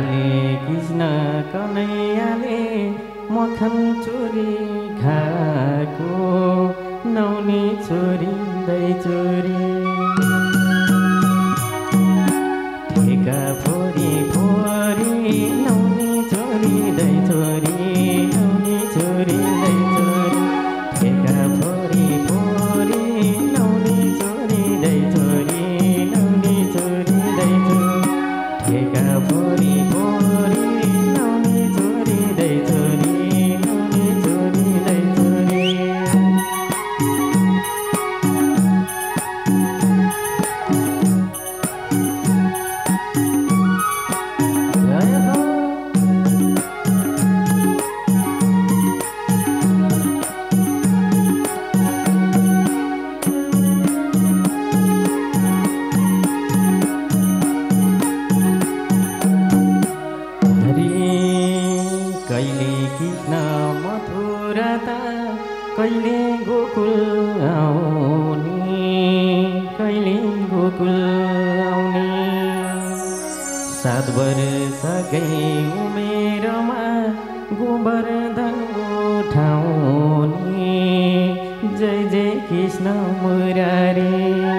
काले कृष्ण कन्हैयाले मखन चोरी खाएको नौनी चोरी दही चोरी ठेका फोरी फोरी नौनी चोरी दही चोरी नौनी चोरी दही चोरी ठेका फोरी फोरी नौनी चोरी दही चोरी नौनी चोरी दही चोरी ठेका फोरी फोरी नौनी चोरी दही चोरी नौनी चोरी दही चोरी जय हो कहिले कृष्ण मथुरा त कहिले गोकुल आउने कहिले गोकुल आउने 7 वर्षकै उमेरमा गोवर्धन उठाउने जय जय कृष्ण मुरारी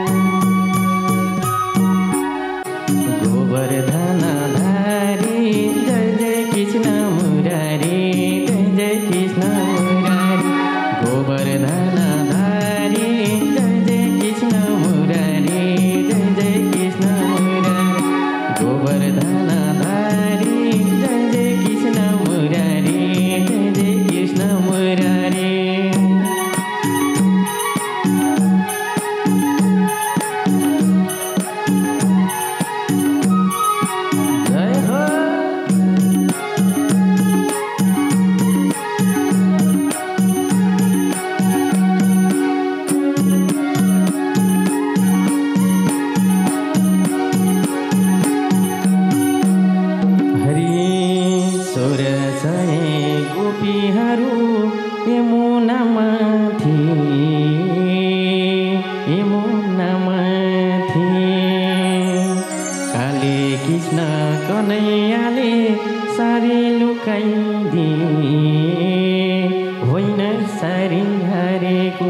गोवर्धन धारी जय जय कृष्ण मुरारी जय जय कृष्ण मुरारी गोवर्धन धारी जय जय कृष्ण मुरारी जय जय कृष्ण मुरारी गोवर्धन धारी जय जय कृष्ण मुरारी जय जय कृष्ण मुरारी जय हो हरि 1600 गोपीहरू यमुनामा थिए काले कृष्ण कन्हैयाले सारी लुकाइदिए होइन सारी हारेको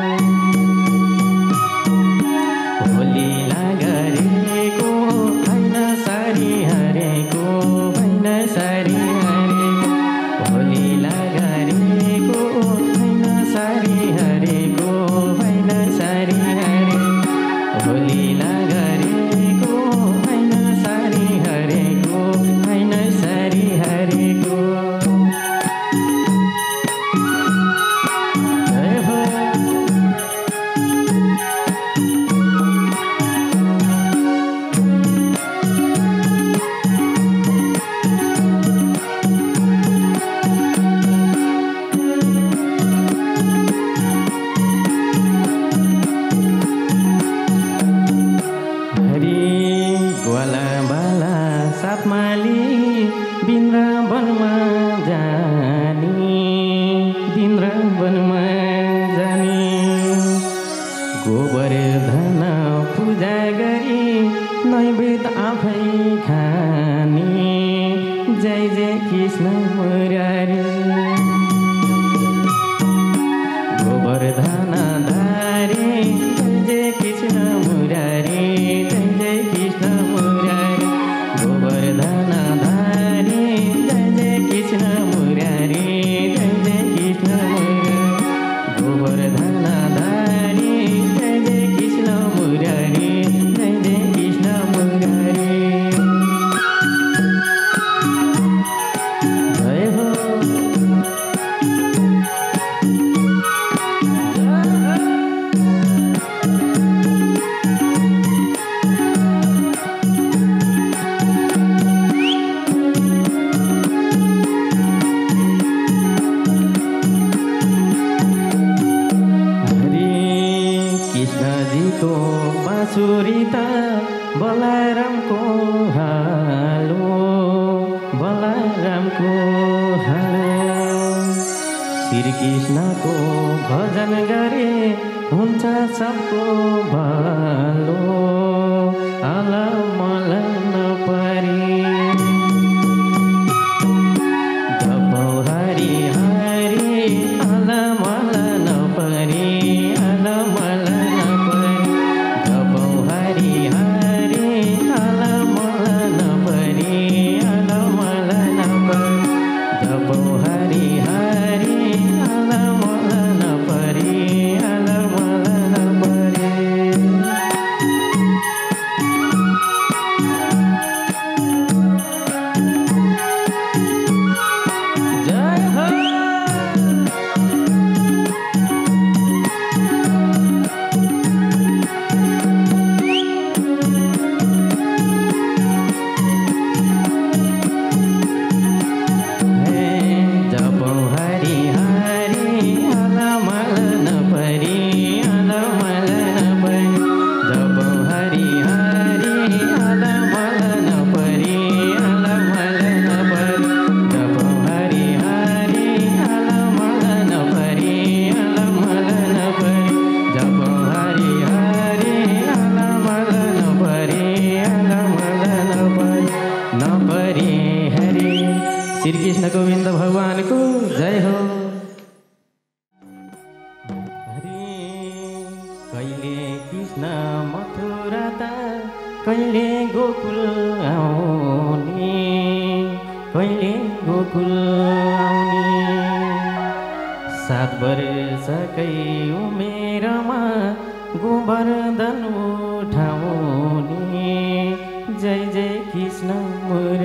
होली लागरेको होइन सारी हारेको होइन सारी हारेको होली लागरेको होइन सारी हारेको होइन सारी हारेको होली लागरेको होइन सारी हारेको होइन सारी हारेको जय हो हरि ग्वाला बाला साथमाली वृन्दावनमा जाने गोवर्धन पूजा गरी नैवेद्य आफै खाने जय जय कृष्ण मुरारी गोवर्धन धारी जय जय कृष्ण मुरारी जय जय कृष्ण मुरारी गोवर्धन धारी जय जय कृष्ण मुरारी जय जय कृष्ण मुरारी गोवर्धन धारी जय जय कृष्ण मुरारी जय जय कृष्ण मुरारी जय हो कृष्णजीको बाँसुरी त बलरामको हालो बलरामको हालो श्री कृष्णको भजन गरे हुन्छ सबको भलो आला मलाई नपरी कृष्ण मथुरा त कहिले गोकुल आउने, कहिले गोकुल आउने। 7 वर्षकै उमेरमा गोवर्धन उठाउने, जय जय कृष्ण मुरली